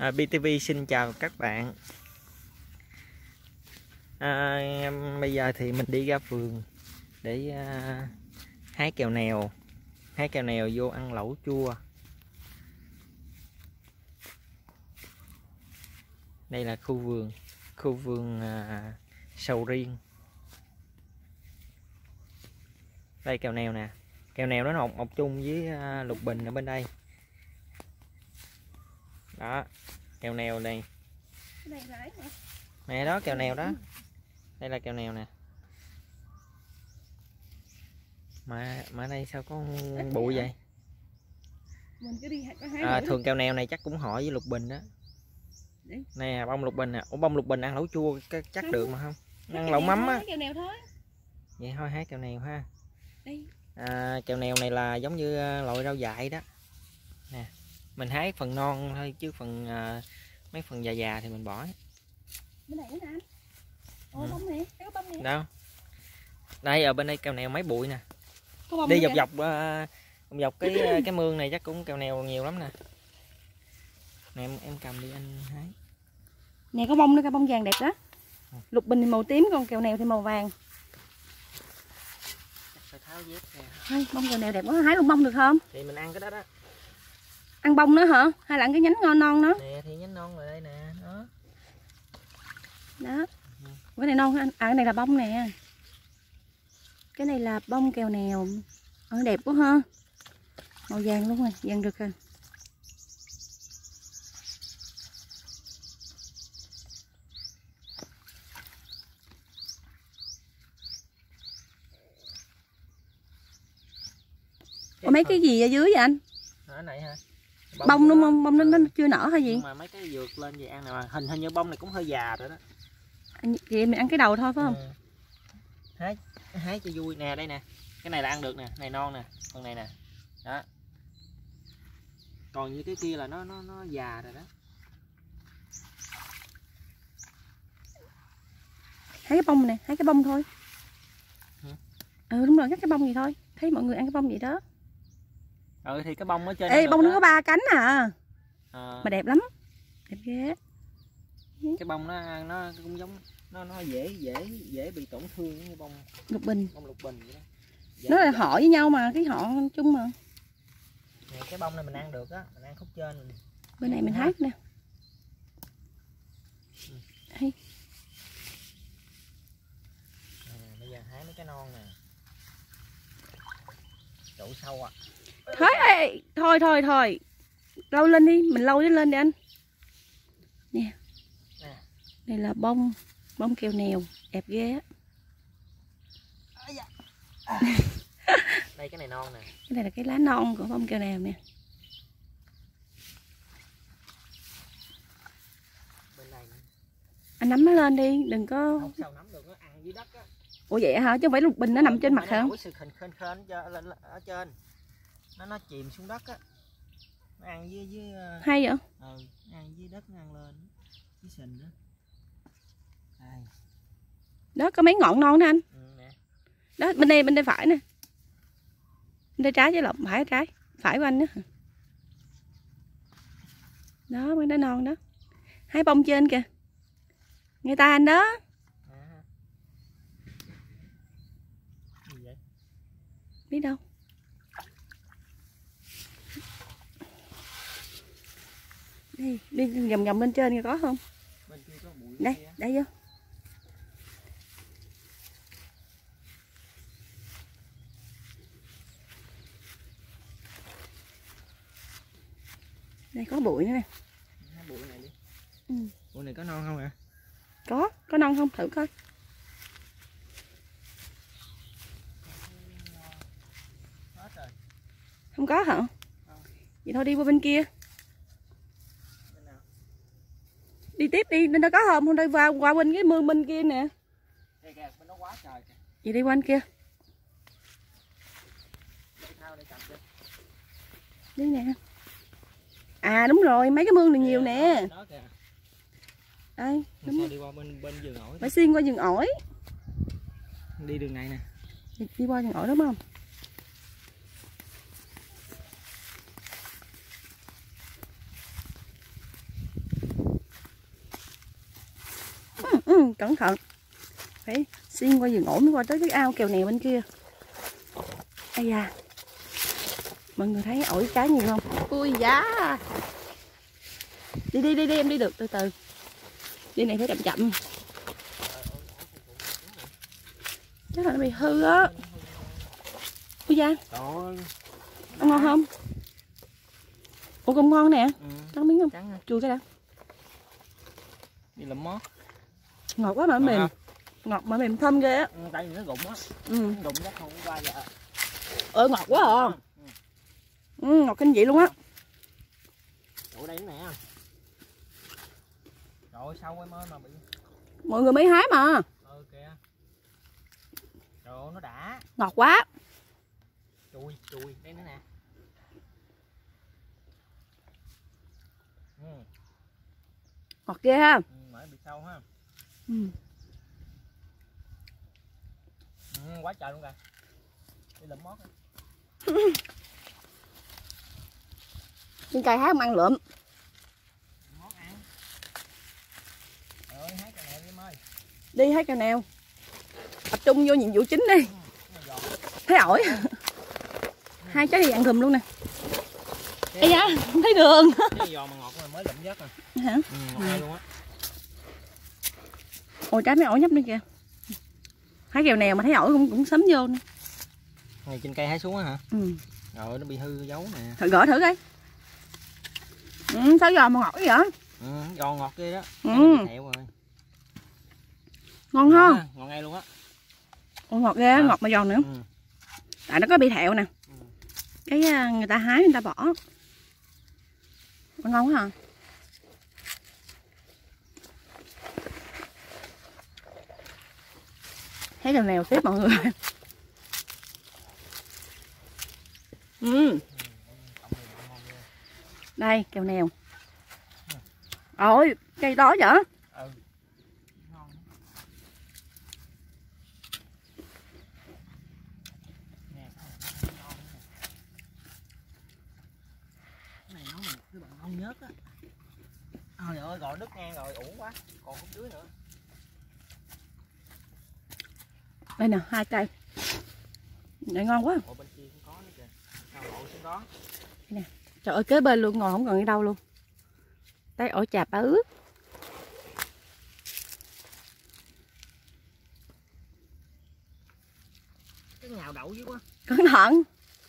BTV xin chào các bạn. Bây giờ thì mình đi ra vườn để hái kẹo nèo vô ăn lẩu chua. Đây là khu vườn sầu riêng. Đây kẹo nèo nè, kẹo nèo nó mọc chung với lục bình ở bên đây. Đó, kẹo nèo này. Nè đó, kẹo nèo đó. Đây là kẹo nèo nè. Mà đây sao có bụi vậy? Thường kẹo nèo này chắc cũng hỏi với lục bình đó. Nè, bông lục bình nè. Ủa, bông lục bình ăn lẩu chua chắc được mà không? Ăn lẩu mắm á. Vậy thôi hái kẹo nèo ha. Kẹo nèo này là giống như loại rau dại đó. Nè, mình hái phần non thôi chứ phần mấy phần già thì mình bỏ. Đâu? Đây ở bên đây kẹo nèo mấy bụi nè. Đi dọc cái mương này chắc cũng kẹo nèo nhiều lắm nè. Nè em cầm đi anh hái. Nè có bông nữa, cái bông vàng đẹp đó. Lục bình thì màu tím, còn kẹo nèo thì màu vàng. Phải tháo dép nè. Thôi, bông kẹo nèo đẹp quá, hái luôn bông được không? Thì mình ăn cái đó đó. Ăn bông nữa hả? Hay là ăn cái nhánh ngon non đó? Nè thì nhánh non rồi đây nè, đó. Đó. Cái này non anh. Cái này là bông nè. Cái này là bông kẹo nèo. Đẹp quá ha. Màu vàng luôn rồi, vàng được rồi. Có mấy cái gì ở dưới vậy anh? Ở này hả? Bông đúng không? Bông nó chưa nở hay gì? Nhưng mà mấy cái vượt lên vậy ăn này hình như bông này cũng hơi già rồi đó. Vậy mình ăn cái đầu thôi phải không? Hái cho vui nè, đây nè. Cái này là ăn được nè, này non nè, phần này nè. Đó. Còn như cái kia là nó già rồi đó. Hái cái bông nè, hái cái bông thôi. Đúng rồi, cái bông gì thôi. Thấy mọi người ăn cái bông vậy đó. Thì cái bông ở trên. Ê, bông nó có 3 cánh à. Mà đẹp lắm. Đẹp ghê. Cái bông nó cũng giống nó dễ bị tổn thương như bông lục bình. Bông lục bình vậy đó. Nó là họ với nhau mà, cái họ chung mà. Này, cái bông này mình ăn được á, mình ăn khúc trên mình. Bên này mình hái nè. Bây giờ hái mấy cái non nè. Trụ sâu à. Thôi. Lau lên đi, mình lau lên đi anh. Nè. Đây là bông kẹo nèo, đẹp ghê á. Đây cái này non nè. Cái này là cái lá non của bông kẹo nèo nè. Bên này nè. Anh nắm nó lên đi, đừng có. Không sao nắm được, nó ăn dưới đất á. Ủa vậy hả? Chứ không phải lục bình nó nằm trên mặt hả? Nó sự khên ở trên. Nó chìm xuống đất á. Nó ăn dưới hay vậy? Ăn dưới đất, nó ăn lên dưới sình đó. Đây. Đó có mấy ngọn non đó anh. Nè. Đó bên đây phải nè. Bên đây trái chứ lộn, phải của anh đó. Đó mấy đứa non đó. Hái bông trên kìa. Người ta anh đó. Gì vậy? Biết đâu. Đi vòng lên trên kìa, có không? Bên kia có bụi. Đây vô. Đây có bụi nữa nè. Bụi này đi. Bụi này có non không ạ? Có non không? Thử coi. Hết rồi. Không có hả? Vậy thôi đi qua bên kia. Bên nào? Đi tiếp đi, nên nó có không? Không đây qua bên cái mương bên kia nè. Đây kìa, bên nó quá trời kìa. Vậy đi qua bên kia. Đi nè. Đúng rồi, mấy cái mương này nhiều nè. Đó kìa. Đây, đúng. Sao đi qua bên vườn ổi? Phải xuyên qua vườn ổi. Đi đường này nè. Đi qua vườn ổi đúng không? Cẩn thận. Phải xuyên qua vườn ổi mới qua tới cái ao kèo nèo bên kia. Ây da. Mọi người thấy ổi trái nhiều không? Ui da. Đi em đi được từ từ. Đi này phải chậm chậm. Chắc là nó bị hư á. Ui da. Ăn ngon không? Ủa cũng ngon nè. Ăn miếng không? Chua cái đã. Đi làm mót. Ngọt quá mà mềm. Ngọt mà mềm thơm ghê á. Tại vì nó rụng á. Rụng chắc không qua giờ. Ngọt quá à. Ngọt kinh dị luôn á. Chỗ đây nè. Trời sao em ơi mà bị. Mọi người mới hái mà. Kìa. Trời ơi nó đã. Ngọt quá. Chùi đây nữa nè. Ngọt ghê ha. Mới bị sâu ha. Quá trời luôn kìa. Đi lụm mót. Trên cây hái không ăn lượm. Mót ăn. Trời ơi hái kèo nèo đi em ơi. Đi hái kèo nèo. Tập trung vô nhiệm vụ chính đi. Thấy ổi. Hai trái thì ăn gùm luôn nè. Ây da, thấy đường. Cái giò mà ngọt mà mới lụm vớt rồi. Hả? Ngọt luôn á. Ôi trái mấy ổi nhấp nữa kìa. Hái kèo nèo mà thấy ổi cũng sớm vô nữa. Này trên cây hái xuống á hả? Rồi nó bị hư dấu nè. Thử gỡ thử coi. Sao giò mà ngọt vậy? Giò ngọt ghê đó. Thẹo rồi. Ngon không? Ngon ngay luôn á. Ồ, ngọt ghê, ngọt mà giòn nữa. Tại nó có bị thẹo nè. Cái người ta hái người ta bỏ. Ngon quá hả? Thấy kèo nèo tiếp mọi người. Đây kèo nèo. Ôi cây đó vậy? Ngon nhớt á. Trời ơi gọi đứt ngang rồi uổng quá. Còn khúc dưới nữa. Đây nè 2 cây. Này ngon quá. Bên kia cũng có nữa kìa. Sao lộ xuống đó. Đây nè. Trời ơi kế bên luôn ngồi không còn đi đâu luôn. Đây ổi chà bá ướt. Cái nhào đậu dưới quá. Cẩn thận.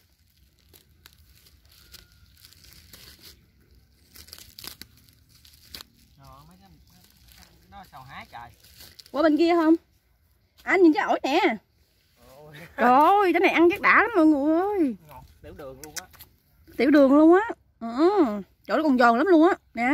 Mấy cái nó sao hái trời. Qua bên kia không? Anh nhìn cái ổi nè. Trời ơi, cái này ăn chắc đã lắm mọi người ơi. Ngọt, tiểu đường luôn á. Tiểu đường luôn á. Chỗ nó còn giòn lắm luôn á. Nè.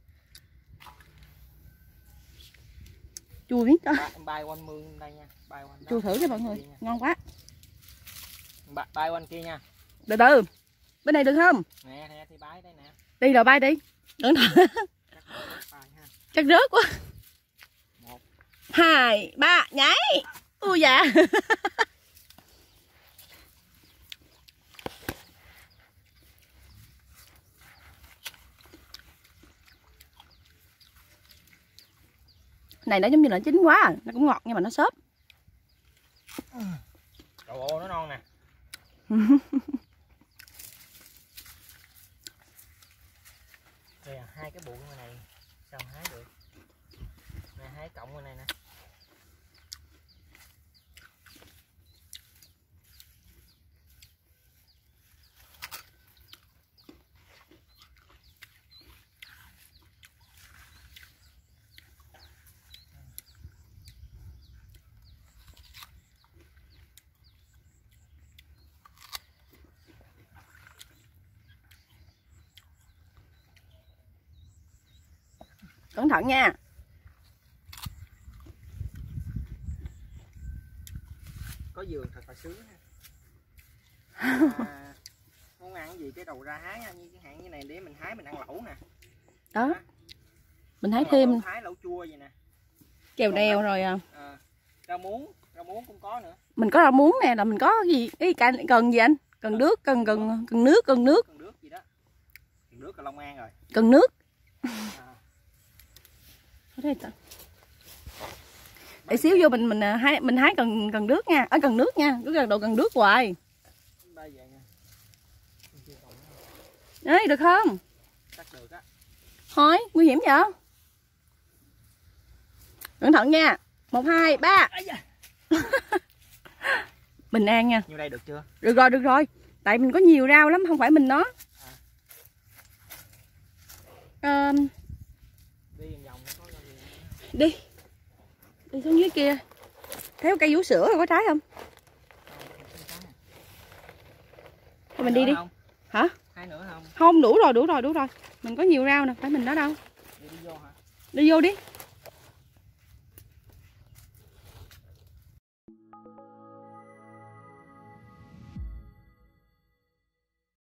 Chua miếng cho. Em bay quanh mương đây nha. Bay quanh. Chua thử cho mọi người. Ngon quá. Bay quanh kia nha. Từ từ. Bên này được không? Nè thì bay đây nè. Đi rồi bay đi. Cẩn thận. Chắc rớt quá. 1 2 3 nhảy. Ui dạ. Này nó giống như là chín quá, nó cũng ngọt nhưng mà nó xốp. Trời ơi nó non nè. Đây là 2 cái bụi ngoài này sao hái được. Nè 2 cộng ngoài này nè. Cẩn thận nha. Có vườn thật là sướng ha. Muốn ăn gì cái đầu ra hái nha, như cái hạn như này để mình hái mình ăn lẩu nè. Đó. Mình hái thêm. Hái lẩu chua vậy nè. Kèo nèo rồi à. Rau muống cũng có nữa. Mình có rau muống nè, là mình có gì cái cần gì anh? Cần nước, cần nước. Cần nước gì đó. Cần nước là Long An rồi. Cần nước. Ở đây ta. Để xíu vô mình hái cần nước nha, ở cần nước nha, cứ gần độ cần nước hoài. Đấy được không? Chắc được á. Thôi nguy hiểm vậy. Cẩn thận nha. 1, 2, 3. Bình an nha. Như đây được chưa? Được rồi. Tại mình có nhiều rau lắm, không phải mình nó. Đi xuống dưới kia. Thấy cây vú sữa rồi có trái không? Thôi mình đi đi. Hả? Hai nữa không? Không, đủ rồi. Mình có nhiều rau nè, phải mình đó đâu. Đi vô hả? Đi vô đi.